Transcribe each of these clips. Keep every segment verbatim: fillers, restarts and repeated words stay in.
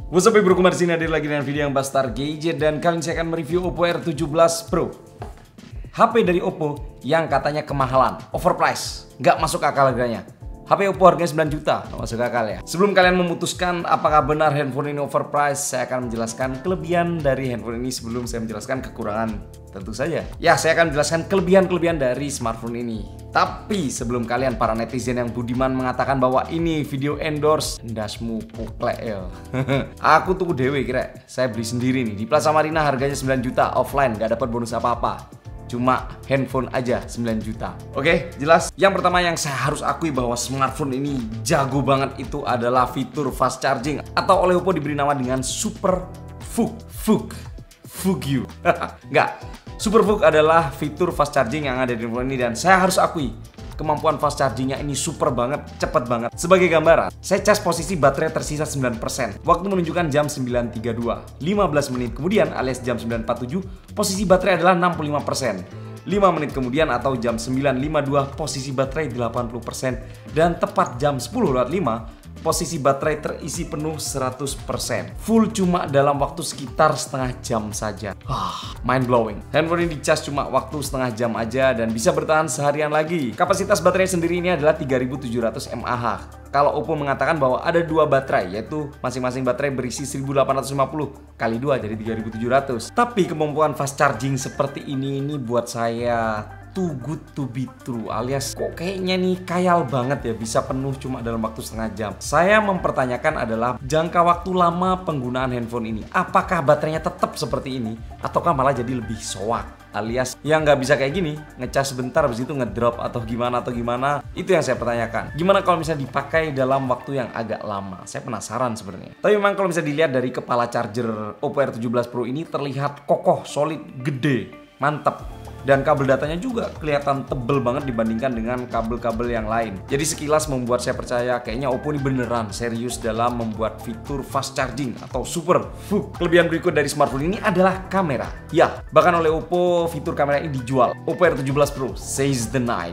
What's up, bro, kembali sini hadir lagi dengan video yang Bastar Gadget. Dan kali ini saya akan mereview Oppo R tujuh belas Pro, H P dari Oppo yang katanya kemahalan, overpriced, nggak masuk akal harganya. H P Oppo harganya sembilan juta, nggak masuk akal ya. Sebelum kalian memutuskan apakah benar handphone ini overpriced, saya akan menjelaskan kelebihan dari handphone ini sebelum saya menjelaskan kekurangan tentu saja. Ya, saya akan menjelaskan kelebihan-kelebihan dari smartphone ini. Tapi sebelum kalian para netizen yang budiman mengatakan bahwa ini video endorse, ndasmu puklek ya. Aku tunggu dewe kira. Saya beli sendiri nih di Plaza Marina, harganya sembilan juta, offline, nggak dapat bonus apa-apa. Cuma handphone aja sembilan juta. Oke, jelas. Yang pertama yang saya harus akui bahwa smartphone ini jago banget itu adalah fitur fast charging, atau oleh Oppo diberi nama dengan Super F U G. F U G. F U G you. Enggak. Super F U G adalah fitur fast charging yang ada di handphone ini, dan saya harus akui kemampuan fast chargingnya ini super banget, cepet banget. Sebagai gambaran, saya cas posisi baterai tersisa sembilan persen. Waktu menunjukkan jam sembilan tiga puluh dua. lima belas menit kemudian alias jam sembilan empat puluh tujuh, posisi baterai adalah enam puluh lima persen. lima menit kemudian atau jam sembilan lima puluh dua, posisi baterai delapan puluh persen. Dan tepat jam sepuluh lewat lima, posisi baterai terisi penuh seratus persen. Full cuma dalam waktu sekitar setengah jam saja. Ah, mind blowing. Handphone ini dicas cuma waktu setengah jam aja dan bisa bertahan seharian lagi. Kapasitas baterai sendiri ini adalah tiga ribu tujuh ratus mAh. Kalau Oppo mengatakan bahwa ada dua baterai, yaitu masing-masing baterai berisi seribu delapan ratus lima puluh kali dua jadi tiga ribu tujuh ratus. Tapi kemampuan fast charging seperti ini ini buat saya too good to be true, alias kok kayaknya nih kayal banget ya bisa penuh cuma dalam waktu setengah jam. Saya mempertanyakan adalah jangka waktu lama penggunaan handphone ini. Apakah baterainya tetap seperti ini ataukah malah jadi lebih soak, alias yang nggak bisa kayak gini, ngecas sebentar habis itu ngedrop atau gimana atau gimana. Itu yang saya pertanyakan. Gimana kalau misalnya dipakai dalam waktu yang agak lama? Saya penasaran sebenarnya. Tapi memang kalau misalnya dilihat dari kepala charger Oppo R tujuh belas Pro ini terlihat kokoh, solid, gede, mantap. Dan kabel datanya juga kelihatan tebel banget dibandingkan dengan kabel-kabel yang lain. Jadi sekilas membuat saya percaya kayaknya Oppo ini beneran serius dalam membuat fitur fast charging atau Super F U G. Kelebihan berikut dari smartphone ini adalah kamera. Ya, bahkan oleh Oppo fitur kamera ini dijual. Oppo R tujuh belas Pro seize the night.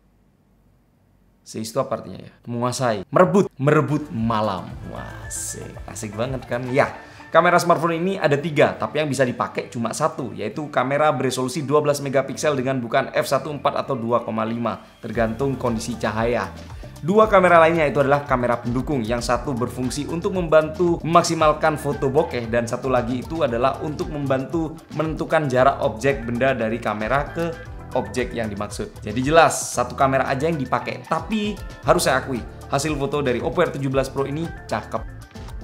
Seize itu apa artinya ya? Menguasai, merebut, merebut malam. Wah, asik, asik banget kan? Ya. Kamera smartphone ini ada tiga, tapi yang bisa dipakai cuma satu, yaitu kamera beresolusi dua belas megapiksel dengan bukan f satu titik empat atau dua koma lima, tergantung kondisi cahaya. Dua kamera lainnya itu adalah kamera pendukung, yang satu berfungsi untuk membantu memaksimalkan foto bokeh, dan satu lagi itu adalah untuk membantu menentukan jarak objek benda dari kamera ke objek yang dimaksud. Jadi jelas, satu kamera aja yang dipakai, tapi harus saya akui, hasil foto dari Oppo R tujuh belas Pro ini cakep.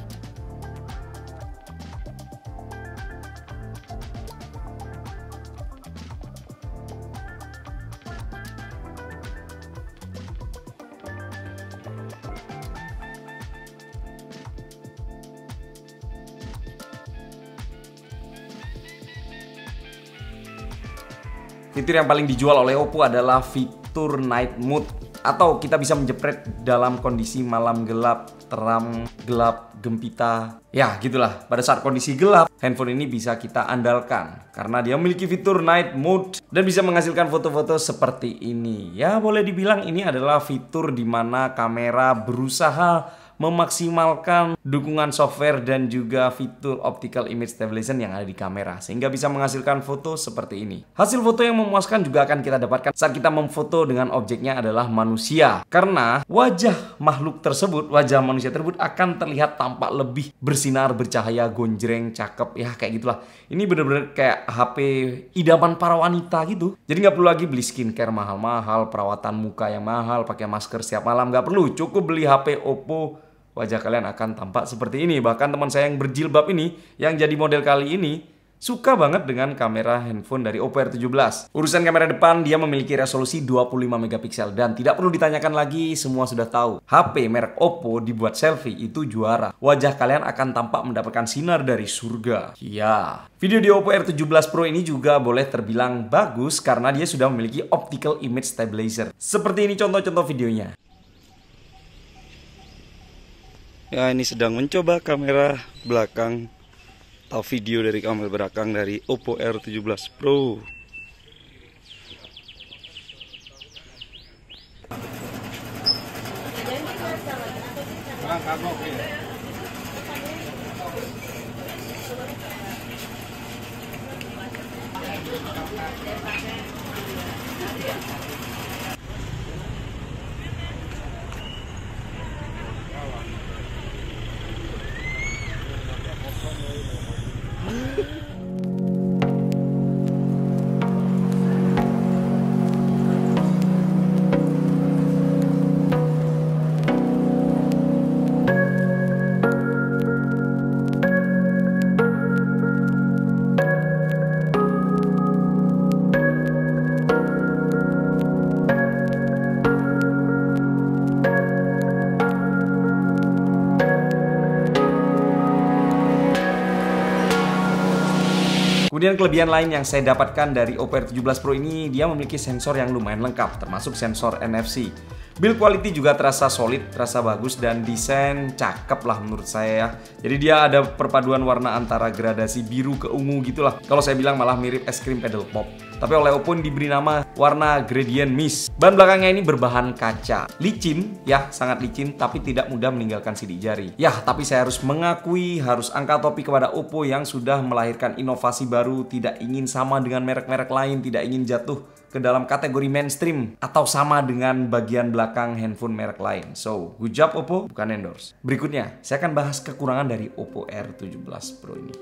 Fitur yang paling dijual oleh Oppo adalah fitur Night Mode, atau kita bisa menjepret dalam kondisi malam gelap, terang, gelap, gempita. Ya gitulah, pada saat kondisi gelap, handphone ini bisa kita andalkan karena dia memiliki fitur Night Mode dan bisa menghasilkan foto-foto seperti ini. Ya boleh dibilang ini adalah fitur di mana kamera berusaha memaksimalkan dukungan software dan juga fitur optical image stabilization yang ada di kamera, sehingga bisa menghasilkan foto seperti ini. Hasil foto yang memuaskan juga akan kita dapatkan saat kita memfoto dengan objeknya adalah manusia, karena wajah makhluk tersebut, wajah manusia tersebut akan terlihat tampak lebih bersinar, bercahaya, gonjreng, cakep, ya kayak gitulah. Ini bener-bener kayak H P idaman para wanita gitu. Jadi nggak perlu lagi beli skincare mahal-mahal, perawatan muka yang mahal, pakai masker setiap malam, nggak perlu. Cukup beli H P Oppo, wajah kalian akan tampak seperti ini. Bahkan teman saya yang berjilbab ini, yang jadi model kali ini, suka banget dengan kamera handphone dari Oppo R tujuh belas. Urusan kamera depan, dia memiliki resolusi dua puluh lima megapiksel. Dan tidak perlu ditanyakan lagi, semua sudah tahu. H P merek Oppo dibuat selfie itu juara. Wajah kalian akan tampak mendapatkan sinar dari surga. Ya, video di Oppo R tujuh belas Pro ini juga boleh terbilang bagus karena dia sudah memiliki optical image stabilizer. Seperti ini contoh-contoh videonya. Ya, ini sedang mencoba kamera belakang atau video dari kamera belakang dari Oppo R tujuh belas Pro. Kemudian kelebihan lain yang saya dapatkan dari Oppo R tujuh belas Pro ini, dia memiliki sensor yang lumayan lengkap, termasuk sensor N F C. Build quality juga terasa solid, terasa bagus, dan desain cakep lah menurut saya ya. Jadi dia ada perpaduan warna antara gradasi biru ke ungu gitulah. Kalau saya bilang malah mirip es krim pedal pop. Tapi oleh Oppo diberi nama warna gradient mist. Ban belakangnya ini berbahan kaca. Licin, ya sangat licin, tapi tidak mudah meninggalkan sidik jari. Ya, tapi saya harus mengakui, harus angkat topi kepada Oppo yang sudah melahirkan inovasi baru, tidak ingin sama dengan merek-merek lain, tidak ingin jatuh ke dalam kategori mainstream atau sama dengan bagian belakang handphone merek lain. So, good job Oppo, bukan endorse. Berikutnya, saya akan bahas kekurangan dari Oppo R tujuh belas Pro ini.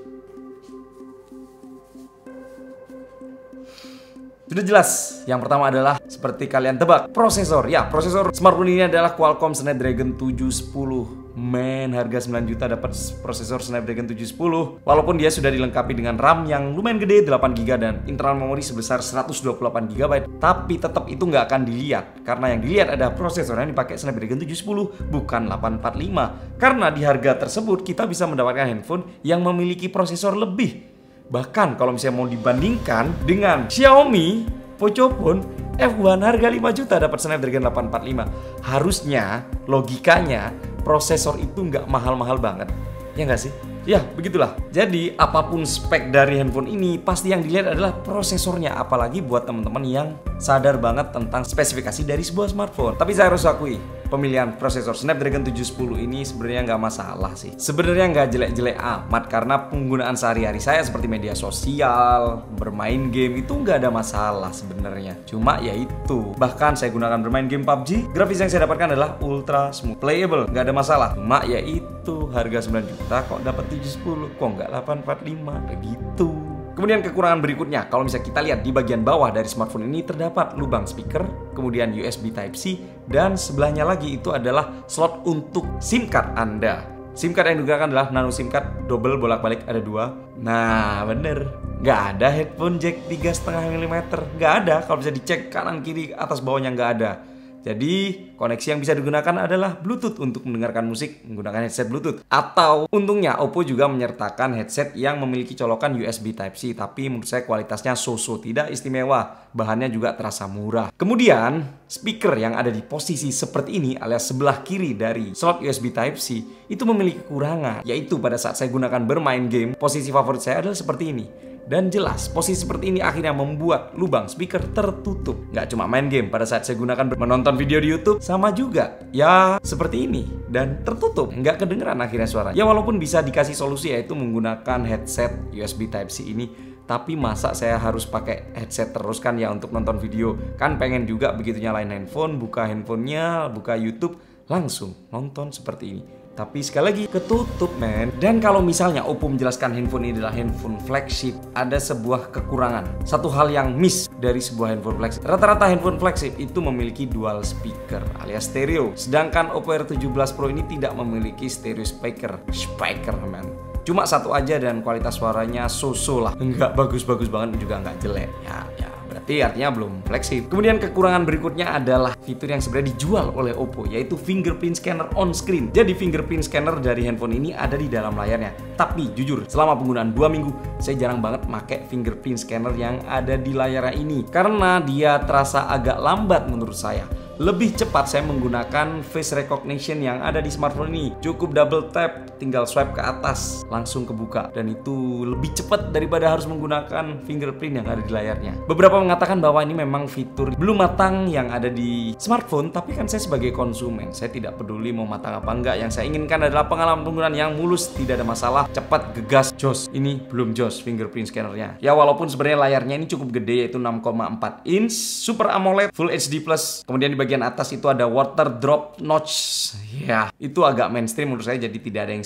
Sudah jelas, yang pertama adalah seperti kalian tebak, prosesor. Ya, prosesor smartphone ini adalah Qualcomm Snapdragon tujuh sepuluh. Men, harga sembilan juta dapat prosesor Snapdragon tujuh sepuluh. Walaupun dia sudah dilengkapi dengan RAM yang lumayan gede, delapan giga byte, dan internal memori sebesar seratus dua puluh delapan giga byte. Tapi tetap itu nggak akan dilihat, karena yang dilihat ada prosesor yang dipakai Snapdragon tujuh sepuluh, bukan delapan empat lima. Karena di harga tersebut kita bisa mendapatkan handphone yang memiliki prosesor lebih. Bahkan kalau misalnya mau dibandingkan dengan Xiaomi Pocophone F satu harga lima juta dapat Snapdragon delapan empat lima. Harusnya logikanya prosesor itu nggak mahal-mahal banget. Ya nggak sih? Ya, begitulah. Jadi, apapun spek dari handphone ini, pasti yang dilihat adalah prosesornya. Apalagi buat teman-teman yang sadar banget tentang spesifikasi dari sebuah smartphone. Tapi saya harus akui, pemilihan prosesor Snapdragon tujuh sepuluh ini sebenarnya nggak masalah sih. Sebenarnya nggak jelek-jelek amat, karena penggunaan sehari-hari saya seperti media sosial, bermain game, itu nggak ada masalah sebenarnya. Cuma ya itu, bahkan saya gunakan bermain game P U B G, grafis yang saya dapatkan adalah ultra smooth playable, nggak ada masalah. Cuma ya itu, harga sembilan juta kok dapat tujuh sepuluh, kok nggak delapan empat lima, begitu. Kemudian kekurangan berikutnya, kalau misalnya kita lihat di bagian bawah dari smartphone ini terdapat lubang speaker, kemudian U S B Type C, dan sebelahnya lagi itu adalah slot untuk SIM card Anda. SIM card yang digunakan adalah nano SIM card, double bolak-balik ada dua. Nah, bener, nggak ada headphone jack tiga koma lima milimeter, nggak ada. Kalau bisa dicek kanan kiri atas bawahnya nggak ada. Jadi, koneksi yang bisa digunakan adalah Bluetooth untuk mendengarkan musik menggunakan headset Bluetooth. Atau, untungnya Oppo juga menyertakan headset yang memiliki colokan U S B Type C. Tapi menurut saya kualitasnya so-so, tidak istimewa. Bahannya juga terasa murah. Kemudian, speaker yang ada di posisi seperti ini alias sebelah kiri dari slot U S B Type C itu memiliki kekurangan. Yaitu pada saat saya gunakan bermain game, posisi favorit saya adalah seperti ini. Dan jelas, posisi seperti ini akhirnya membuat lubang speaker tertutup. Nggak cuma main game, pada saat saya gunakan menonton video di YouTube, sama juga. Ya, seperti ini. Dan tertutup, nggak kedengeran akhirnya suara. Ya, walaupun bisa dikasih solusi, yaitu menggunakan headset U S B Type C ini. Tapi masa saya harus pakai headset terus kan ya untuk nonton video? Kan pengen juga begitu nyalain handphone, buka handphonenya, buka YouTube, langsung nonton seperti ini. Tapi sekali lagi ketutup men. Dan kalau misalnya Oppo menjelaskan handphone ini adalah handphone flagship, ada sebuah kekurangan. Satu hal yang miss dari sebuah handphone flagship. Rata-rata handphone flagship itu memiliki dual speaker alias stereo. Sedangkan Oppo R tujuh belas Pro ini tidak memiliki stereo speaker. Speaker man. Cuma satu aja dan kualitas suaranya so-so lah. Enggak bagus-bagus banget juga nggak jelek. Ya, ya. Berarti artinya belum flagship. Kemudian kekurangan berikutnya adalah fitur yang sebenarnya dijual oleh Oppo, yaitu fingerprint scanner on screen. Jadi fingerprint scanner dari handphone ini ada di dalam layarnya. Tapi jujur, selama penggunaan dua minggu, saya jarang banget pakai fingerprint scanner yang ada di layarnya ini. Karena dia terasa agak lambat menurut saya. Lebih cepat saya menggunakan face recognition yang ada di smartphone ini. Cukup double tap, tinggal swipe ke atas, langsung kebuka. Dan itu lebih cepat daripada harus menggunakan fingerprint yang ada di layarnya. Beberapa mengatakan bahwa ini memang fitur belum matang yang ada di smartphone. Tapi kan saya sebagai konsumen, saya tidak peduli mau matang apa enggak. Yang saya inginkan adalah pengalaman penggunaan yang mulus, tidak ada masalah, cepat, gegas, jos. Ini belum jos fingerprint scannernya. Ya walaupun sebenarnya layarnya ini cukup gede, yaitu enam koma empat inch, Super AMOLED, Full H D plus. Kemudian di bagian atas itu ada water drop notch. Ya, itu agak mainstream menurut saya, jadi tidak ada yang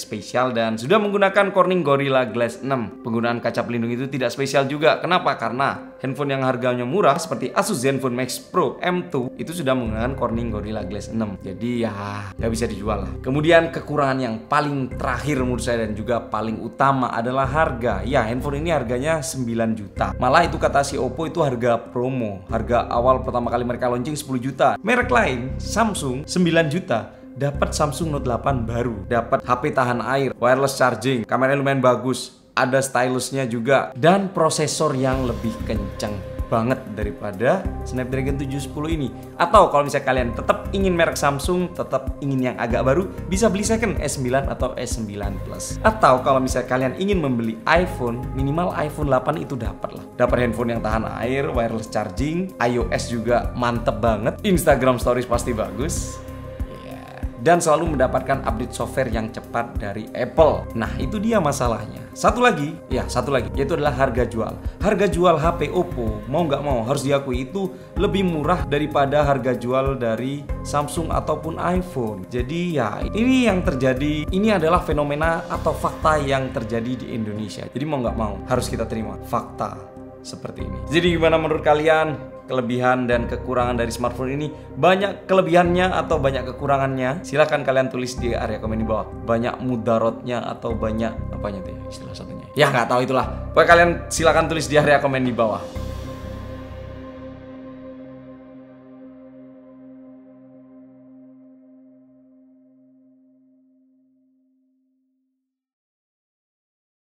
spesial dan sudah menggunakan Corning Gorilla Glass enam. Penggunaan kaca pelindung itu tidak spesial juga. Kenapa? Karena handphone yang harganya murah seperti Asus Zenfone Max Pro M dua itu sudah menggunakan Corning Gorilla Glass enam. Jadi ya nggak bisa dijual lah. Kemudian kekurangan yang paling terakhir menurut saya dan juga paling utama adalah harga. Ya, handphone ini harganya sembilan juta. Malah itu kata si Oppo itu harga promo. Harga awal pertama kali mereka launching sepuluh juta. Merek lain Samsung sembilan juta. Dapat Samsung Note delapan baru, dapat H P tahan air, wireless charging, kameranya lumayan bagus, ada stylusnya juga, dan prosesor yang lebih kencang banget daripada Snapdragon tujuh sepuluh ini. Atau kalau misalnya kalian tetap ingin merek Samsung, tetap ingin yang agak baru, bisa beli second S sembilan atau S sembilan Plus. Atau kalau misalnya kalian ingin membeli iPhone, minimal iPhone delapan itu dapat lah. Dapat handphone yang tahan air, wireless charging, iOS juga mantep banget, Instagram Stories pasti bagus, dan selalu mendapatkan update software yang cepat dari Apple. Nah, itu dia masalahnya. Satu lagi, ya satu lagi, yaitu adalah harga jual. Harga jual H P Oppo, mau nggak mau, harus diakui itu lebih murah daripada harga jual dari Samsung ataupun iPhone. Jadi ya, ini yang terjadi, ini adalah fenomena atau fakta yang terjadi di Indonesia. Jadi mau nggak mau, harus kita terima fakta seperti ini. Jadi gimana menurut kalian? Kelebihan dan kekurangan dari smartphone ini, banyak kelebihannya atau banyak kekurangannya? Silahkan kalian tulis di area komen di bawah. Banyak mudaratnya atau banyak apanya tuh ya, istilah satunya? Ya nggak tahu itulah. Pokoknya kalian silahkan tulis di area komen di bawah.